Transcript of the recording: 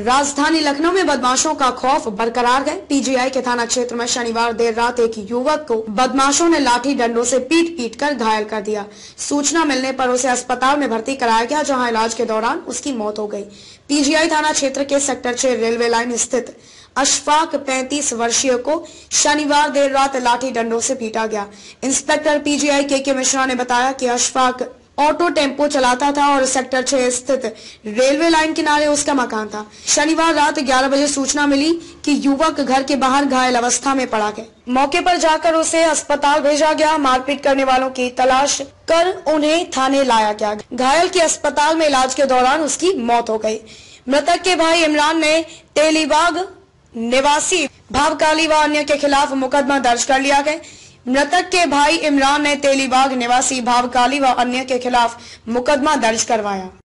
राजधानी लखनऊ में बदमाशों का खौफ बरकरार है। पीजीआई के थाना क्षेत्र में शनिवार देर रात एक युवक को बदमाशों ने लाठी डंडों से पीट कर घायल कर दिया। सूचना मिलने पर उसे अस्पताल में भर्ती कराया गया, जहां इलाज के दौरान उसकी मौत हो गई। पीजीआई थाना क्षेत्र के सेक्टर 6 रेलवे लाइन स्थित अशफाक 35 वर्षीय को शनिवार देर रात लाठी डंडों से पीटा गया। इंस्पेक्टर पीजीआई के मिश्रा ने बताया कि अशफाक ऑटो टेम्पो चलाता था और सेक्टर 6 स्थित रेलवे लाइन किनारे उसका मकान था। शनिवार रात 11 बजे सूचना मिली कि युवक घर के बाहर घायल अवस्था में पड़ा है। मौके पर जाकर उसे अस्पताल भेजा गया। मारपीट करने वालों की तलाश कर उन्हें थाने लाया गया। घायल की अस्पताल में इलाज के दौरान उसकी मौत हो गई। मृतक के भाई इमरान ने तेलीबाग निवासी भावकाली व अन्य के खिलाफ मुकदमा दर्ज कर लिया है। मृतक के भाई इमरान ने तेलीबाग निवासी भावकाली व अन्य के खिलाफ मुकदमा दर्ज करवाया।